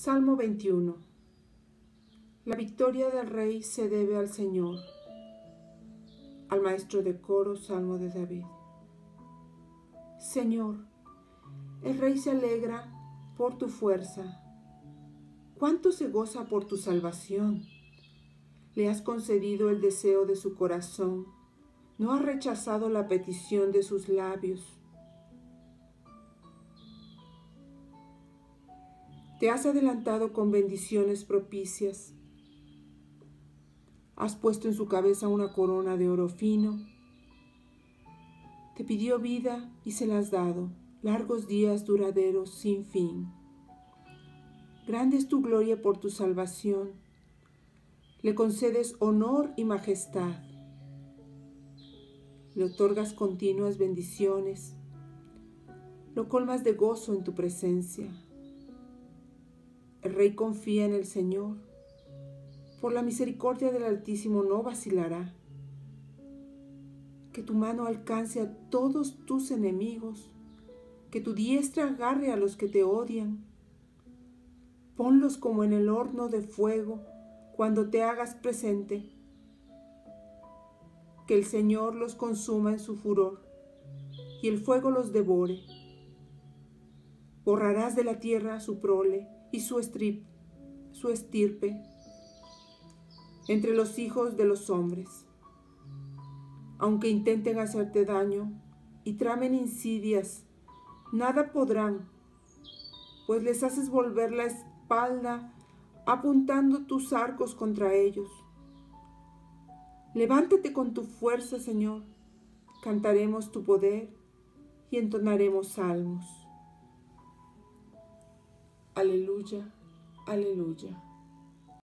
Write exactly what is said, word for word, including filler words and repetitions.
Salmo veintiuno. La victoria del rey se debe al Señor. Al maestro de coro, Salmo de David. Señor, el rey se alegra por tu fuerza. ¿Cuánto se goza por tu salvación? Le has concedido el deseo de su corazón. No has rechazado la petición de sus labios. Te has adelantado con bendiciones propicias. Has puesto en su cabeza una corona de oro fino. Te pidió vida y se la has dado, largos días duraderos sin fin. Grande es tu gloria por tu salvación. Le concedes honor y majestad. Le otorgas continuas bendiciones. Lo colmas de gozo en tu presencia. El rey confía en el Señor. Por la misericordia del Altísimo no vacilará. Que tu mano alcance a todos tus enemigos. Que tu diestra agarre a los que te odian. Ponlos como en el horno de fuego cuando te hagas presente. Que el Señor los consuma en su furor y el fuego los devore. Borrarás de la tierra su prole y su, estrip, su estirpe entre los hijos de los hombres. Aunque intenten hacerte daño y tramen insidias, nada podrán, pues les haces volver la espalda apuntando tus arcos contra ellos. Levántate con tu fuerza, Señor, cantaremos tu poder y entonaremos salmos. Aleluya, aleluya.